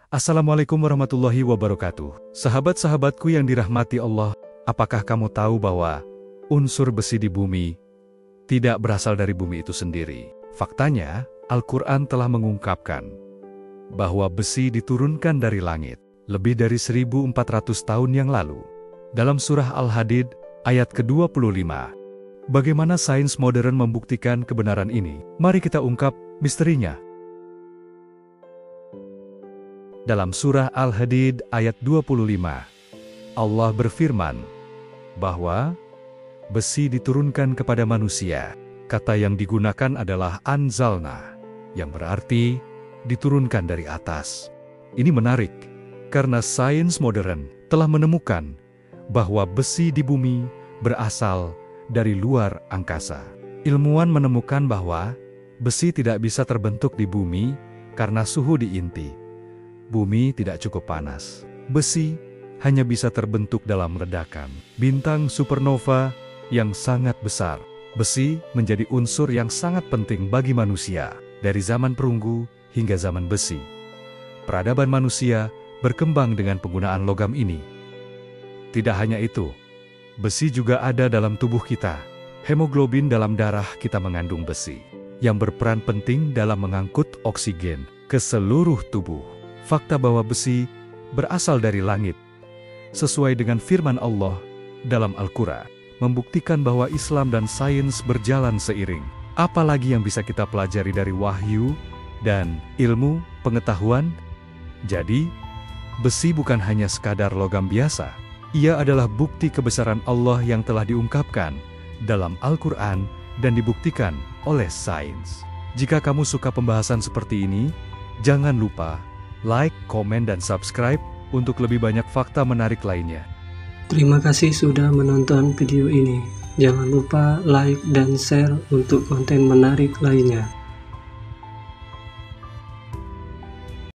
Assalamualaikum warahmatullahi wabarakatuh. Sahabat-sahabatku yang dirahmati Allah, apakah kamu tahu bahwa unsur besi di bumi tidak berasal dari bumi itu sendiri? Faktanya, Al-Quran telah mengungkapkan bahwa besi diturunkan dari langit lebih dari 1400 tahun yang lalu. Dalam surah Al-Hadid, ayat ke-25, bagaimana sains modern membuktikan kebenaran ini? Mari kita ungkap misterinya. Dalam surah Al-Hadid ayat 25, Allah berfirman bahwa besi diturunkan kepada manusia. Kata yang digunakan adalah anzalna, yang berarti diturunkan dari atas. Ini menarik, karena sains modern telah menemukan bahwa besi di bumi berasal dari luar angkasa. Ilmuwan menemukan bahwa besi tidak bisa terbentuk di bumi karena suhu di inti bumi tidak cukup panas. Besi hanya bisa terbentuk dalam ledakan bintang supernova yang sangat besar. Besi menjadi unsur yang sangat penting bagi manusia dari zaman perunggu hingga zaman besi. Peradaban manusia berkembang dengan penggunaan logam ini. Tidak hanya itu, besi juga ada dalam tubuh kita. Hemoglobin dalam darah kita mengandung besi, yang berperan penting dalam mengangkut oksigen ke seluruh tubuh. Fakta bahwa besi berasal dari langit, sesuai dengan firman Allah dalam Al-Quran, membuktikan bahwa Islam dan sains berjalan seiring. Apalagi yang bisa kita pelajari dari wahyu dan ilmu pengetahuan? Jadi, besi bukan hanya sekadar logam biasa. Ia adalah bukti kebesaran Allah yang telah diungkapkan dalam Al-Quran dan dibuktikan oleh sains. Jika kamu suka pembahasan seperti ini, jangan lupa like, komen, dan subscribe untuk lebih banyak fakta menarik lainnya. Terima kasih sudah menonton video ini. Jangan lupa like dan share untuk konten menarik lainnya.